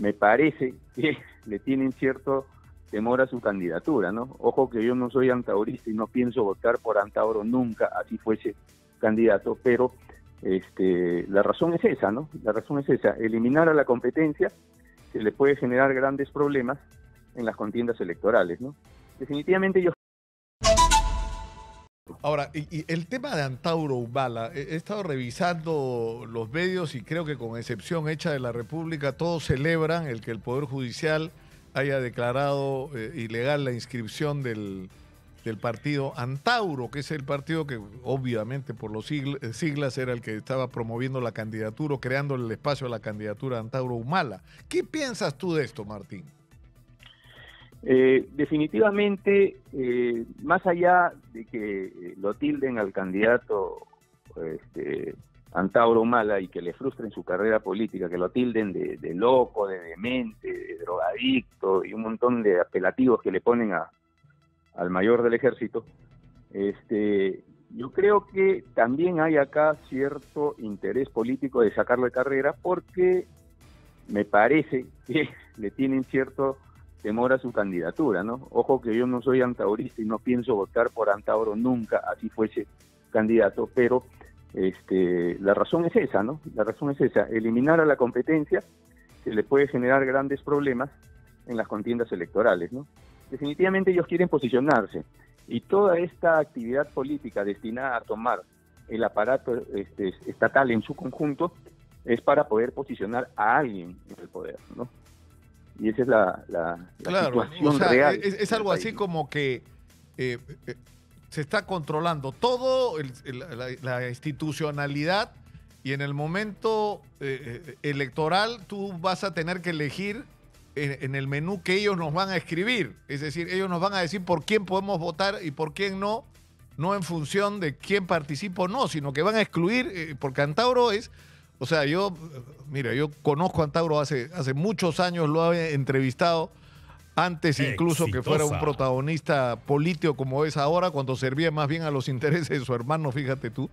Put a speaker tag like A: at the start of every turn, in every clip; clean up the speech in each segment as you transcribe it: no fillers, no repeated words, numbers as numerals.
A: me parece que le tienen cierto temor a su candidatura, ¿no? Ojo que yo no soy antaurista y no pienso votar por Antauro nunca, así fuese candidato, pero la razón es esa, ¿no? La razón es esa, eliminar a la competencia se le puede generar grandes problemas en las contiendas electorales, ¿no? Definitivamente yo...
B: Ahora, y el tema de Antauro Humala, he estado revisando los medios y creo que con excepción hecha de la República, todos celebran el que el Poder Judicial haya declarado ilegal la inscripción del partido Antauro, que es el partido que obviamente por los siglas era el que estaba promoviendo la candidatura, creándole el espacio a la candidatura de Antauro Humala. ¿Qué piensas tú de esto, Martín?
A: Definitivamente, más allá de que lo tilden al candidato Antauro Humala y que le frustren su carrera política, que lo tilden de loco, de demente, de drogadicto y un montón de apelativos que le ponen al mayor del ejército, yo creo que también hay acá cierto interés político de sacarlo de carrera porque me parece que le tienen cierto temor a su candidatura, ¿no? Ojo que yo no soy antaurista y no pienso votar por Antauro nunca, así fuese candidato, pero la razón es esa, ¿no? La razón es esa, eliminar a la competencia se le puede generar grandes problemas en las contiendas electorales, ¿no? Definitivamente ellos quieren posicionarse y toda esta actividad política destinada a tomar el aparato estatal en su conjunto es para poder posicionar a alguien en el poder, ¿no? Y esa es la situación,
B: o sea,
A: real.
B: Es algo así como que se está controlando todo la institucionalidad y en el momento electoral tú vas a tener que elegir en el menú que ellos nos van a escribir. Es decir, ellos nos van a decir por quién podemos votar y por quién no, no en función de quién participa o no, sino que van a excluir, porque Antauro es... O sea, yo conozco a Antauro hace muchos años, lo he entrevistado antes incluso que fuera un protagonista político como es ahora, cuando servía más bien a los intereses de su hermano, fíjate tú.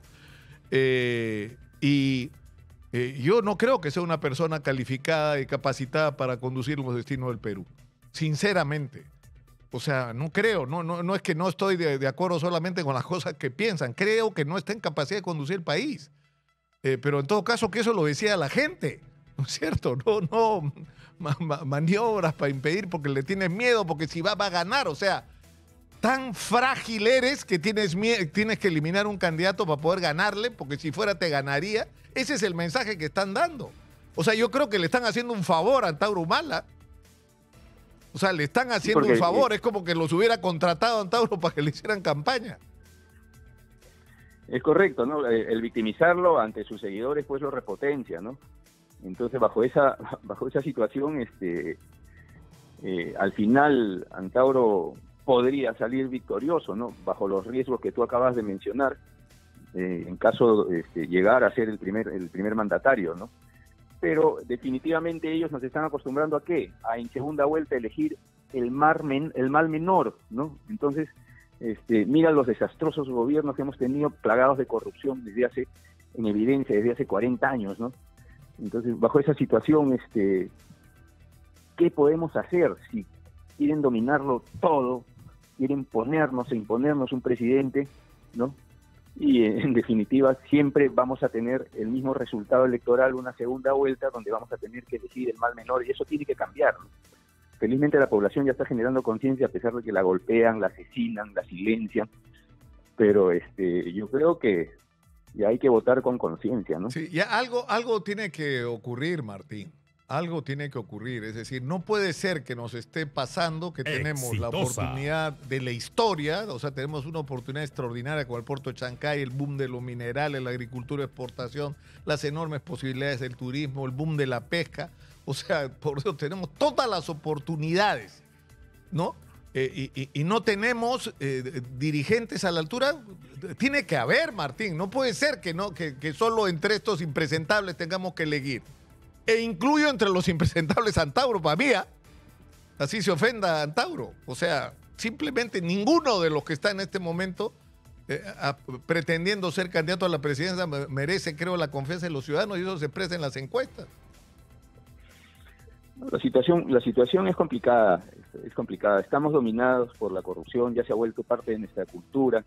B: Yo no creo que sea una persona calificada y capacitada para conducir los destinos del Perú, sinceramente. O sea, no creo, no es que no estoy de acuerdo solamente con las cosas que piensan, creo que no está en capacidad de conducir el país. Pero en todo caso que eso lo decía la gente, ¿no es cierto? No maniobras para impedir porque le tienes miedo, porque si va a ganar, o sea, tan frágil eres que tienes que eliminar un candidato para poder ganarle, porque si fuera te ganaría. Ese es el mensaje que están dando. O sea, yo creo que le están haciendo un favor a Antauro Humala. O sea, le están haciendo un favor, es como que los hubiera contratado a Antauro para que le hicieran campaña.
A: Es correcto, ¿no? El victimizarlo ante sus seguidores pues lo repotencia, ¿no? Entonces bajo esa situación al final Antauro podría salir victorioso, ¿no? Bajo los riesgos que tú acabas de mencionar, en caso llegar a ser el primer mandatario, ¿no? Pero definitivamente ellos nos están acostumbrando ¿a qué? A en segunda vuelta elegir el mal menor, ¿no? Entonces mira los desastrosos gobiernos que hemos tenido plagados de corrupción en evidencia desde hace 40 años, ¿no? Entonces, bajo esa situación, ¿qué podemos hacer si quieren dominarlo todo, quieren imponernos un presidente, ¿no? Y en definitiva siempre vamos a tener el mismo resultado electoral, una segunda vuelta donde vamos a tener que elegir el mal menor y eso tiene que cambiar, ¿no? Felizmente la población ya está generando conciencia a pesar de que la golpean, la asesinan, la silencian, pero yo creo que ya hay que votar con conciencia, ¿no?
B: Sí, ya algo tiene que ocurrir, Martín. Algo tiene que ocurrir. Es decir, no puede ser que nos esté pasando que tenemos la oportunidad de la historia, o sea, tenemos una oportunidad extraordinaria con el puerto de Chancay, el boom de los minerales, la agricultura, exportación, las enormes posibilidades del turismo, el boom de la pesca. O sea, por eso tenemos todas las oportunidades, ¿no? Y no tenemos dirigentes a la altura. Tiene que haber, Martín. No puede ser que solo entre estos impresentables tengamos que elegir. E incluyo entre los impresentables a Antauro, para mí, así se ofenda a Antauro. O sea, simplemente ninguno de los que está en este momento pretendiendo ser candidato a la presidencia merece, creo, la confianza de los ciudadanos y eso se expresa en las encuestas.
A: La situación es complicada, Estamos dominados por la corrupción, ya se ha vuelto parte de nuestra cultura.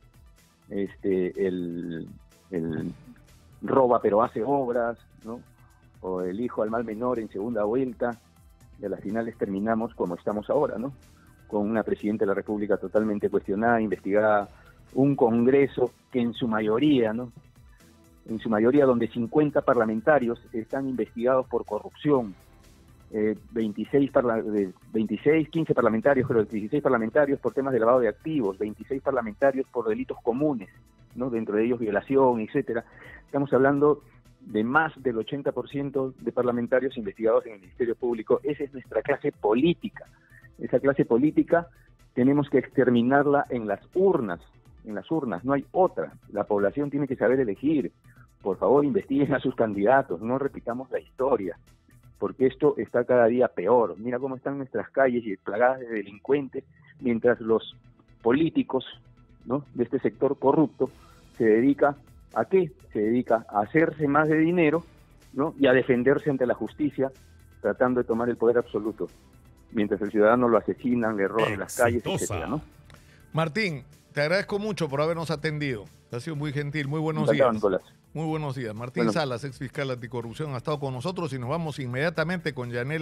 A: El roba pero hace obras, ¿no? O el hijo al mal menor en segunda vuelta, y a las finales terminamos como estamos ahora, ¿no? Con una presidenta de la República totalmente cuestionada, investigada, un Congreso que en su mayoría, ¿no? En su mayoría, donde 50 parlamentarios están investigados por corrupción, 15 parlamentarios, creo, 16 parlamentarios por temas de lavado de activos, 26 parlamentarios por delitos comunes, ¿no? Dentro de ellos violación, etcétera. Estamos hablando de más del 80% de parlamentarios investigados en el Ministerio Público. Esa es nuestra clase política. Esa clase política tenemos que exterminarla en las urnas, no hay otra. La población tiene que saber elegir. Por favor, investiguen a sus candidatos, no repitamos la historia, porque esto está cada día peor. Mira cómo están nuestras calles y plagadas de delincuentes, mientras los políticos, ¿no?, de este sector corrupto se dedica ¿a qué? Se dedica a hacerse más de dinero, ¿no?, y a defenderse ante la justicia, tratando de tomar el poder absoluto, mientras el ciudadano lo asesinan, le roban las calles, etcétera, ¿no?
B: Martín, te agradezco mucho por habernos atendido. Ha sido muy gentil. Muy buenos días.
A: Nicolás.
B: Muy buenos días. Martín Salas, ex fiscal anticorrupción, ha estado con nosotros y nos vamos inmediatamente con Yanela.